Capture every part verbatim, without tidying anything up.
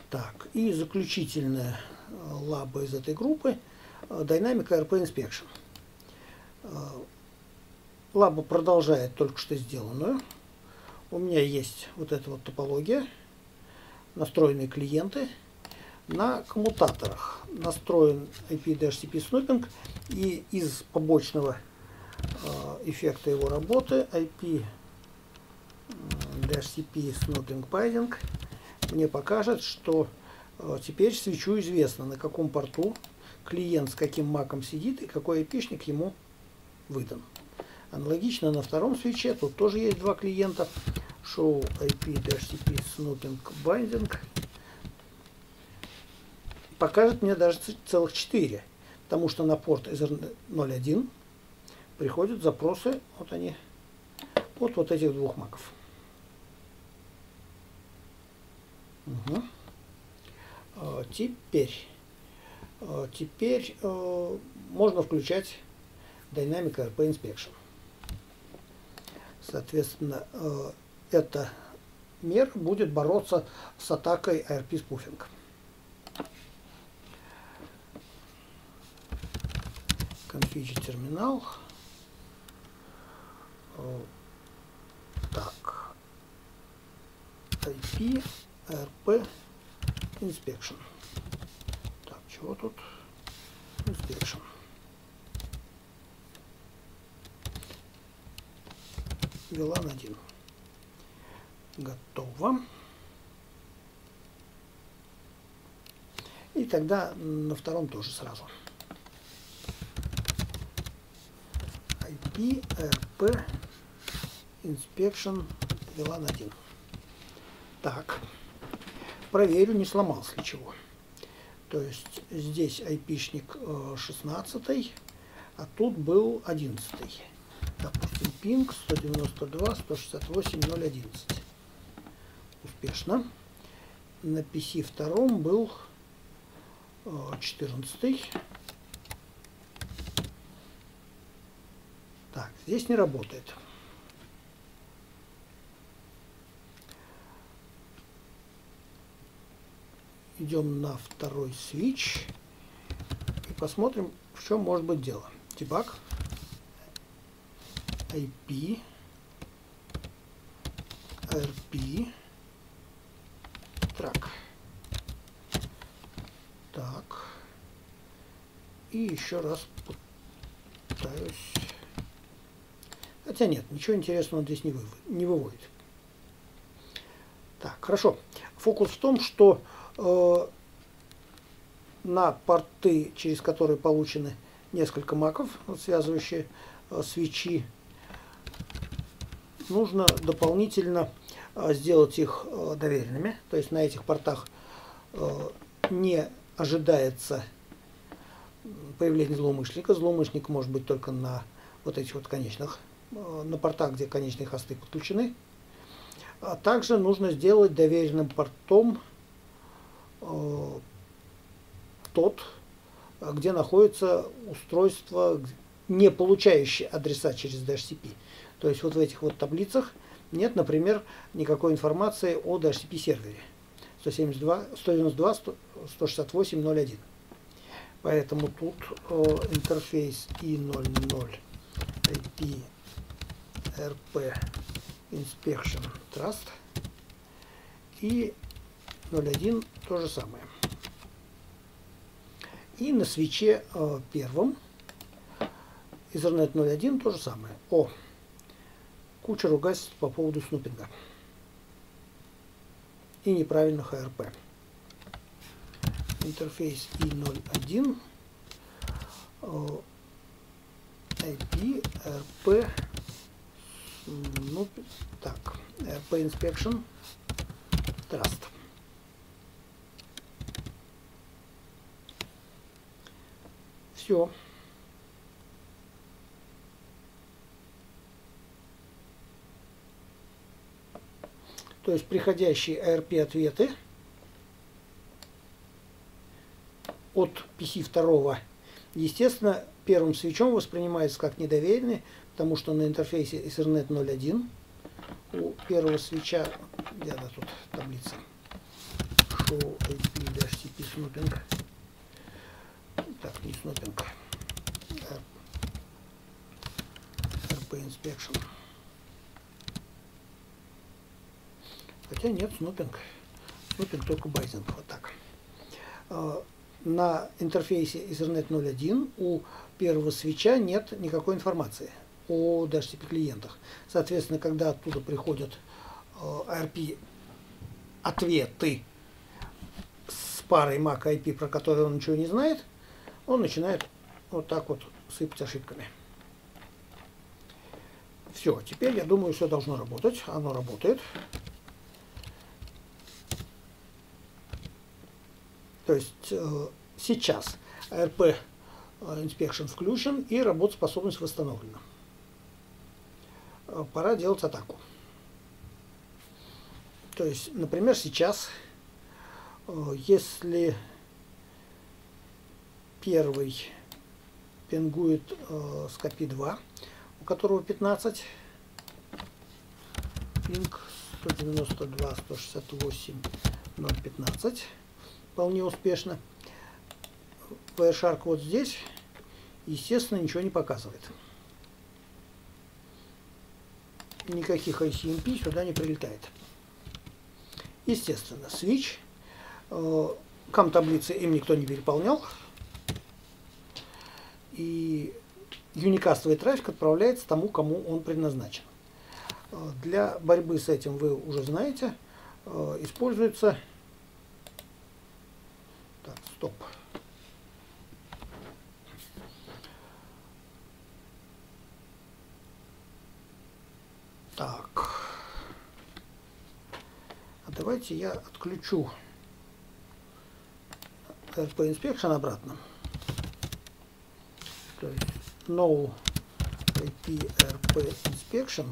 Так, и заключительная лаба из этой группы Dynamic эй ар пи Inspection. Лаба продолжает только что сделанную. У меня есть вот эта вот топология, настроенные клиенты. На коммутаторах настроен ай пи-ди эйч си пи Snooping, и из побочного эффекта его работы ай пи-ди эйч си пи Snooping Binding мне покажет, что теперь свечу известно, на каком порту клиент с каким маком сидит и какой айпишник ему выдан. Аналогично на втором свече, тут тоже есть два клиента. Show ай пи-ди эйч си пи Snooping Binding покажет мне даже целых четыре, потому что на порт Ethernet ноль один приходят запросы, вот они, от вот этих двух маков. Угу. А, теперь, а, теперь а, можно включать Dynamic эй ар пи Inspection. Соответственно, а, эта мера будет бороться с атакой эй ар пи Spoofing. Configure терминал. Так. ай пи эй ар пи Inspection. Так, чего тут? Inspection. ви лан один. Готово. И тогда на втором тоже сразу. ай пи эй ар пи Inspection ви лан один. Так. Проверю, не сломался ли чего. То есть здесь айпишник шестнадцать, а тут был одиннадцать. Допустим, пинг сто девяносто два точка сто шестьдесят восемь точка ноль одиннадцать. Успешно. На пи си втором был четырнадцать. Так, здесь не работает. Идем на второй свич и посмотрим, в чем может быть дело. Debug ай пи эй ар пи track. Так. И еще раз пытаюсь. Хотя нет, ничего интересного он здесь не, выводит, не выводит. Так, хорошо. Фокус в том, что э, на порты, через которые получены несколько маков, вот, связывающие э, свечи, нужно дополнительно э, сделать их э, доверенными. То есть на этих портах э, не ожидается появление злоумышленника. Злоумышленник может быть только на вот этих вот конечных, э, на портах, где конечные хосты подключены. А также нужно сделать доверенным портом э, тот, где находится устройство, не получающее адреса через ди эйч си пи. То есть вот в этих вот таблицах нет, например, никакой информации о ди эйч си пи сервере сто девяносто два точка сто шестьдесят восемь точка ноль один. Поэтому тут э, интерфейс и ноль ноль ай пи эй ар пи Inspection Trust и ноль один то же самое. И на свече э, первом Ethernet ноль один то же самое. О, куча ругательств по поводу снупинга и неправильных эй ар пи. Интерфейс и ноль один э, ай пи эй ар пи. Ну, так, эй ар пи Inspection Trust. Все. То есть приходящие эй ар пи ответы от пи си два, естественно, первым свечом воспринимается как недоверенный, потому что на интерфейсе Ethernet ноль один у первого свеча, где она тут таблица, show ip-cp snooping. Так, не снупинг. rp-inspection. Хотя нет, снупинг. Снупинг только байзинг. Вот так. На интерфейсе Ethernet ноль один у первого свитча нет никакой информации о ди эйч си пи клиентах. Соответственно, когда оттуда приходят эй ар пи ответы с парой мак ай пи, про которые он ничего не знает, он начинает вот так вот сыпать ошибками. Все, теперь, я думаю, все должно работать. Оно работает. То есть э, сейчас эй ар пи Inspection включен и работоспособность восстановлена. Э, пора делать атаку. То есть, например, сейчас, э, если первый пингует э, с копи два, у которого пятнадцать, пинг сто девяносто два сто шестьдесят восемь ноль пятнадцать, вполне успешно. Wireshark вот здесь, естественно, ничего не показывает. Никаких ай си эм пи сюда не прилетает. Естественно, switch, э, кам-таблицы им никто не переполнял. И юникастовый трафик отправляется тому, кому он предназначен. Для борьбы с этим, вы уже знаете, используется... Так, стоп. Так. А давайте я отключу rp-inspection обратно. То есть no ай пи rp-inspection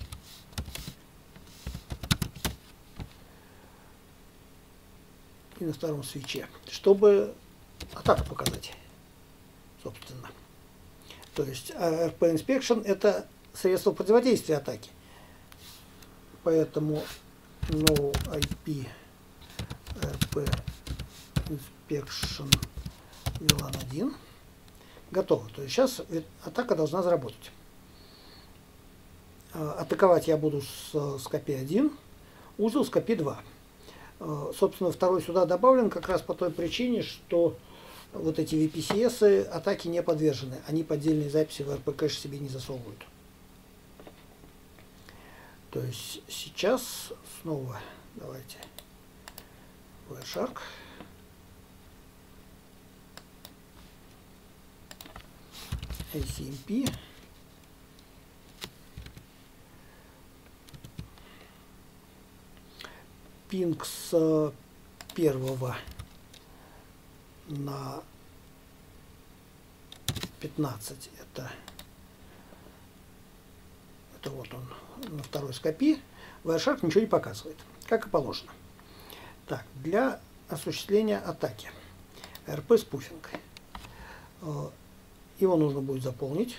и на втором свитче, чтобы атаку показать, собственно. То есть rp-inspection это средство противодействия атаке. Поэтому no ай пи rp-inspection ви лан один готово. То есть сейчас атака должна заработать. Атаковать я буду с, с копи один, узел с копи два. Собственно, второй сюда добавлен как раз по той причине, что вот эти ви пи си эс атаки не подвержены. Они поддельные записи в эр пи кэш себе не засовывают. То есть сейчас снова давайте Wireshark. эй си эм пи. Пинг с первого на пятнадцать. Это, это вот он на второй скопи. Wireshark ничего не показывает, как и положено. Так, для осуществления атаки эр пи-спуфинг. Его нужно будет заполнить.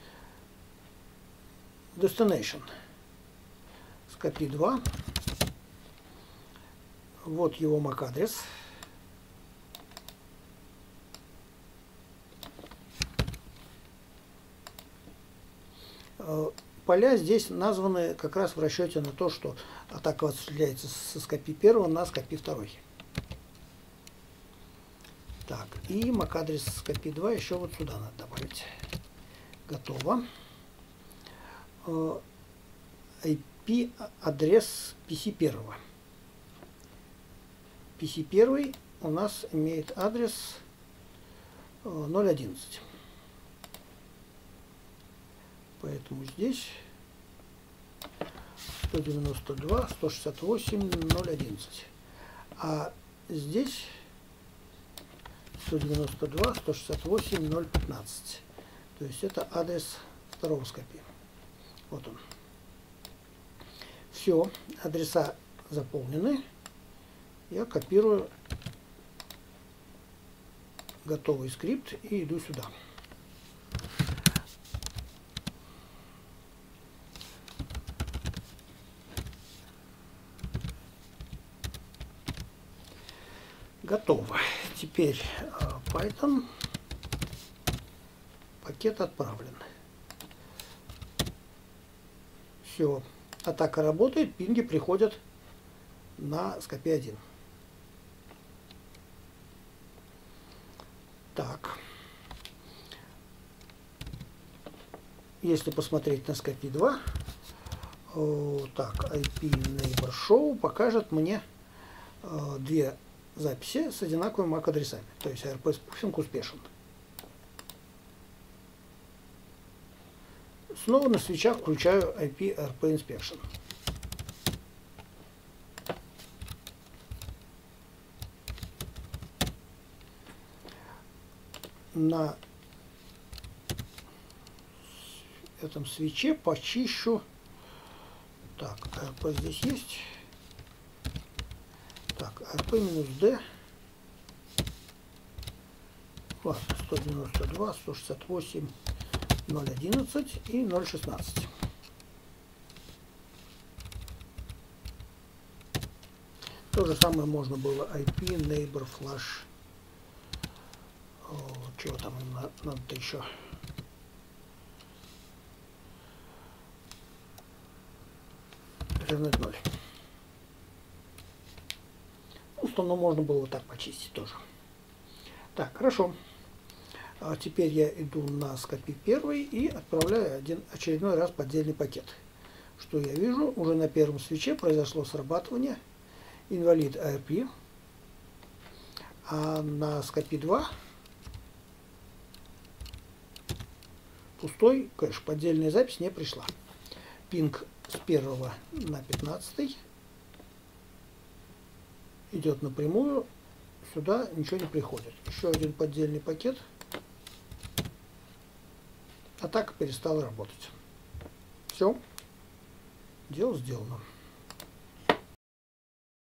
Destination. С копи два. Вот его мак-адрес. Поля здесь названы как раз в расчете на то, что атака осуществляется со скопи первого на скопи второй. Так, и мак-адрес скопи два еще вот сюда надо добавить. Готово. ай пи-адрес пи си первого. пи си один у нас имеет адрес ноль одиннадцать. Поэтому здесь сто девяносто два сто шестьдесят восемь ноль одиннадцать. А здесь сто девяносто два сто шестьдесят восемь ноль пятнадцать. То есть это адрес второго скопи. Вот он. Все, адреса заполнены. Я копирую готовый скрипт и иду сюда. Готово. Теперь Python. Пакет отправлен. Все. Атака работает, пинги приходят на скопе один. Так. Если посмотреть на скопе два, о, так, ай пи Neighbor Show покажет мне э, две записи с одинаковыми эм эй си-адресами. То есть эй ар пи-спуфинг успешен. Снова на свечах включаю ай пи эй ар пи Inspection. На этом свече почищу. Так, эй ар пи здесь есть. Так, эй ар пи-D. Ладно, сто девяносто два, сто шестьдесят восемь, ноль одиннадцать и ноль шестнадцать. То же самое можно было ай пи Neighbor Flash. О, чего там надо-то еще? Интернет ноль. Ну, что, ну, можно было вот так почистить тоже. Так, хорошо. А теперь я иду на скопи первый и отправляю один очередной раз поддельный пакет. Что я вижу? Уже на первом свече произошло срабатывание инвалид эй ар пи. А на скопи два пустой кэш. Поддельная запись не пришла. Пинг с первого на пятнадцатый идет напрямую. Сюда ничего не приходит. Еще один поддельный пакет. Атака перестала работать. Все. Дело сделано.